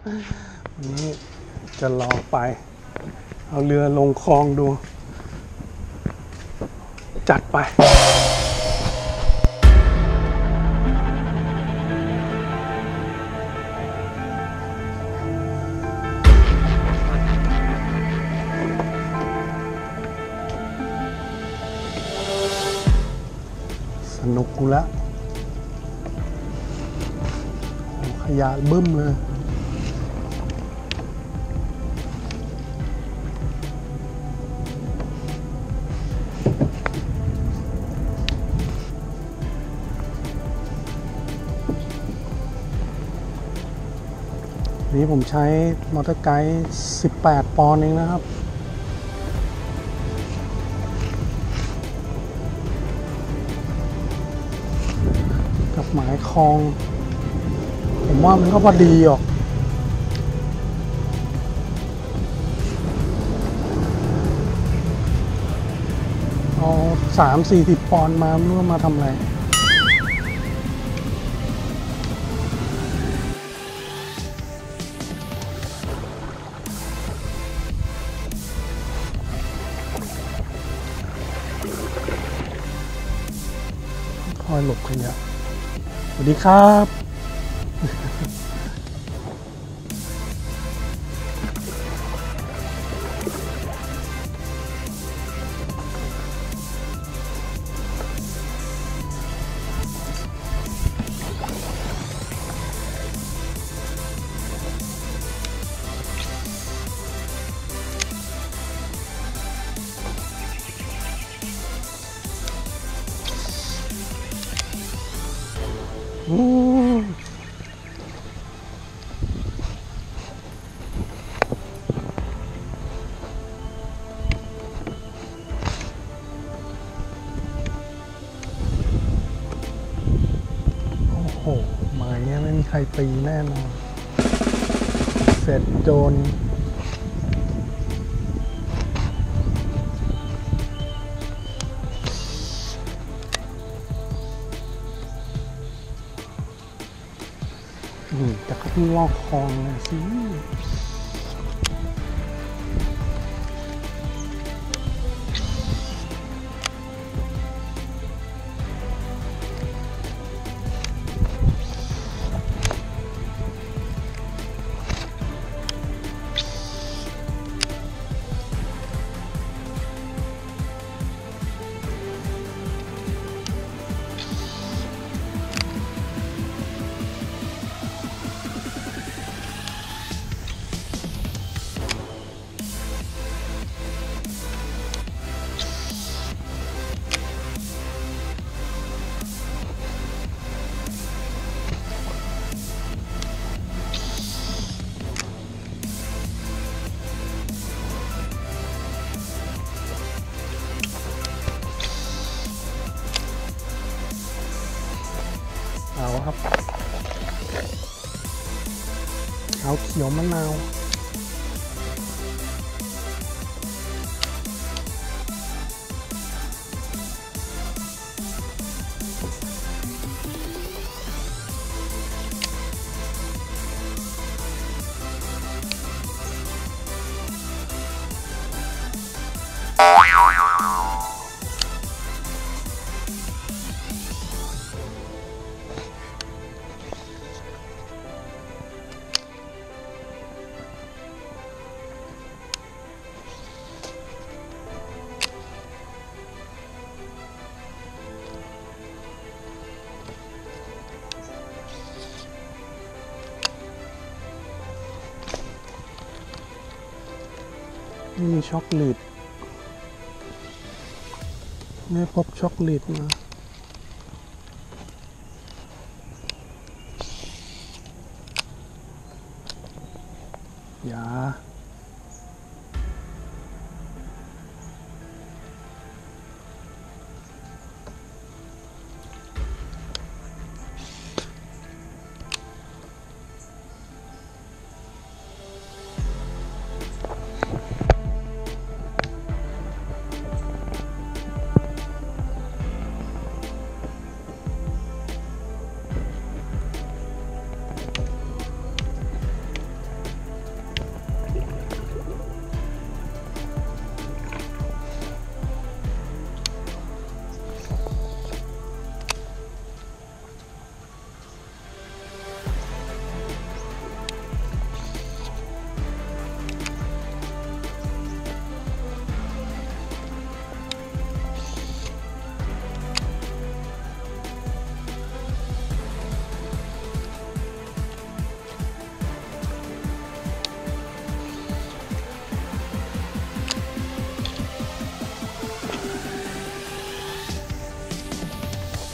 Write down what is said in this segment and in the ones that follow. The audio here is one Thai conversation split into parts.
วันนี้จะลองไปเอาเรือลงคลองดู จัดไปสนุกกูแล้วขยะบึ้มเลยนี้ผมใช้มอเตอร์ไกด์18 ปอนด์เองนะครับกับหมายคลองผมว่ามันก็พอดีออกเอา30-40 ปอนด์มาไม่รู้มาทำอะไรคอยหลบขยะสวัสดีครับหมายเนี้ยไม่มีใครตีแน่นอนเสร็จโจรแต่เขาเพิ่งลอกคลองเลยสิเอาครับเอาเขียวมะนาวนี่มีช็อกโกแลตไม่พบช็อกโกแลตนะอย่า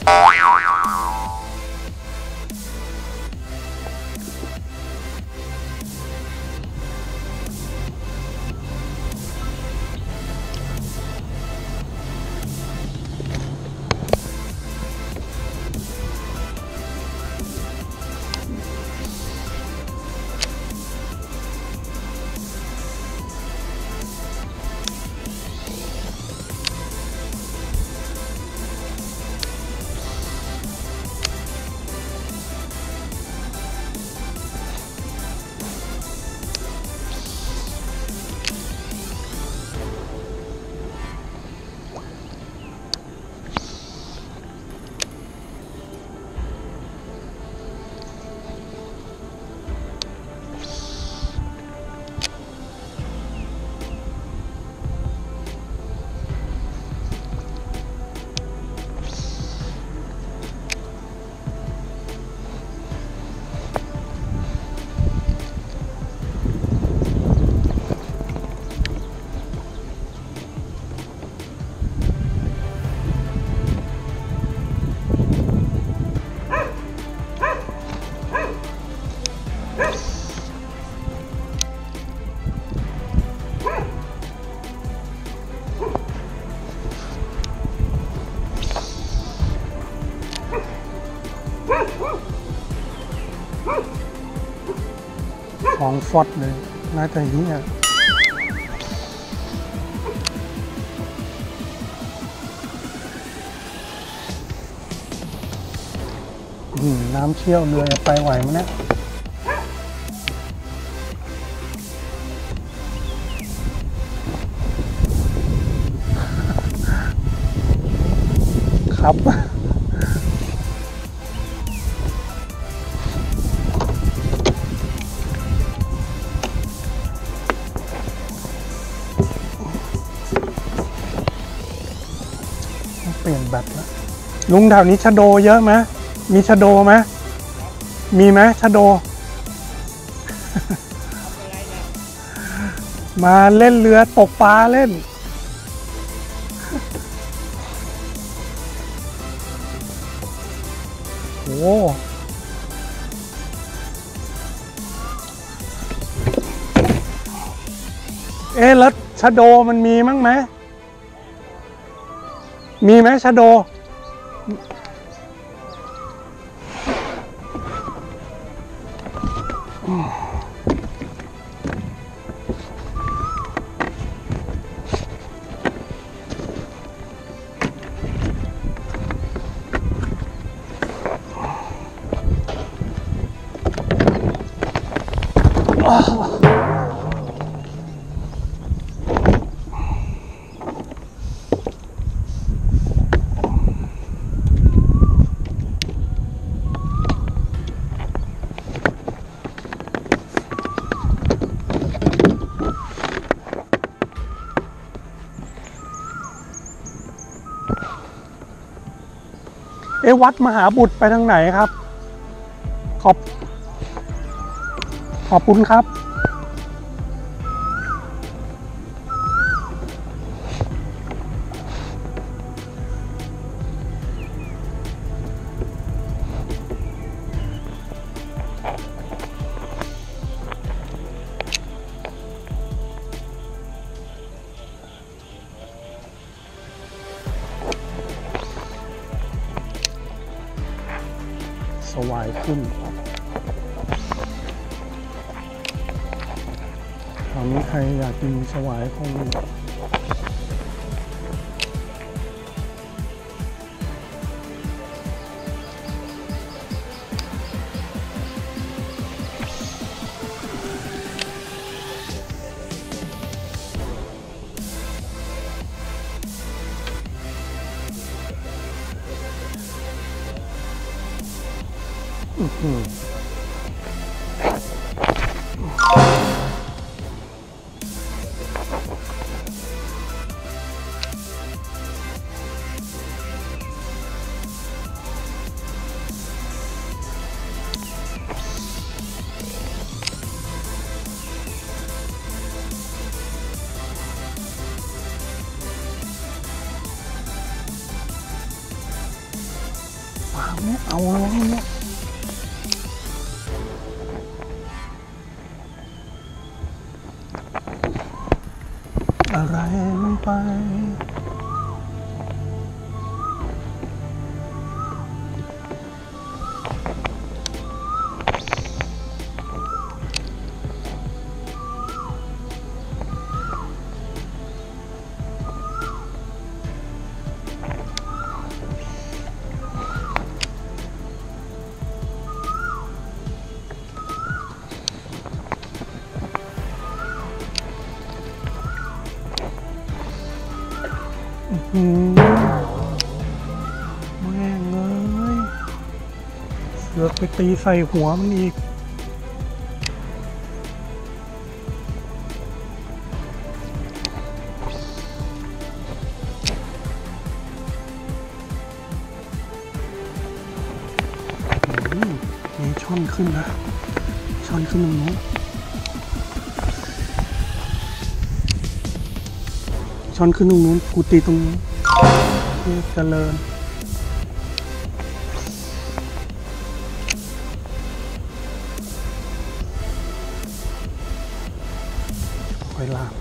ของฟอดเลยน่าจะเหี้ยน้ำเชี่ยวเรือไปไหวมั้ยเนี่ยครับเปลี่ยนแบตแล้วลุงแถวนี้ชะโดเยอะไหมมีชะโดไหมมีไหมชะโด มาเล่นเรือตกปลาเล่นโอ้แล้วชะโดมันมีมั้งไหมมีไหมชะโดวัดมหาบุตรไปทางไหนครับขอบคุณครับสวายขึ้นตอนนี้ใครอยากกินสวายคงางนี้เอาแล้วเนี่ยอะไรลงไปแม่งเลยเสือกไปตีใส่หัวมันอีกนี่ช่อนขึ้นนะช่อนขึ้นตรงนู้นช่อนขึ้นตรงนู้นกูตีตรงนี้เจริญค่อยลาก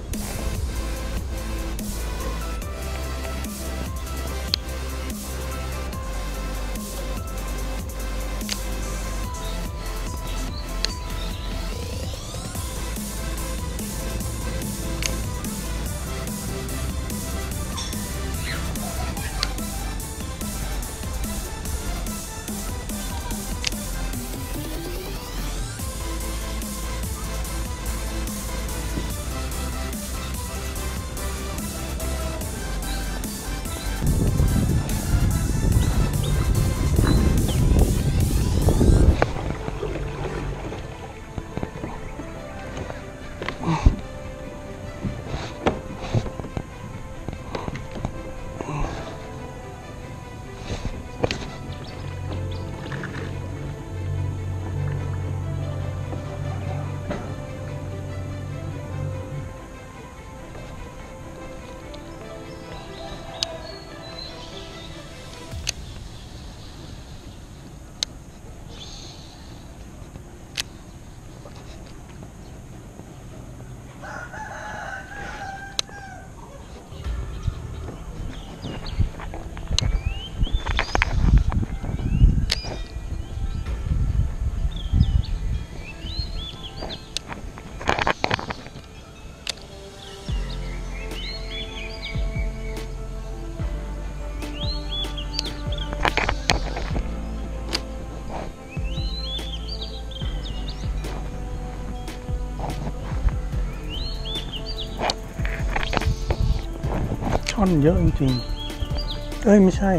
ช่อนเยอะจริงๆไม่ใช่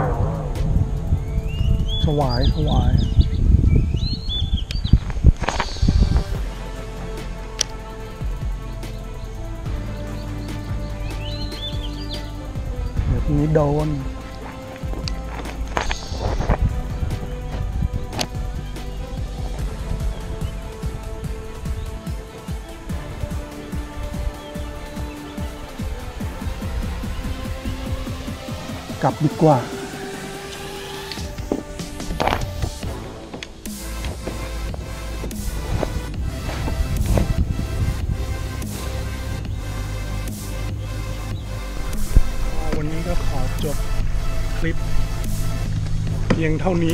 สวายเดี๋ยวพรุ่งนี้โดนกลับดีกว่าวันนี้ก็ขอจบคลิปเพียงเท่านี้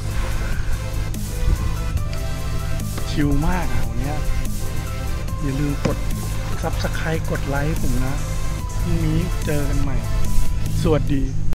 ชิลมากวันนี้อย่าลืมกด Subscribe กดไลค์ผมนะพรุ่งนี้เจอกันใหม่สวัสดี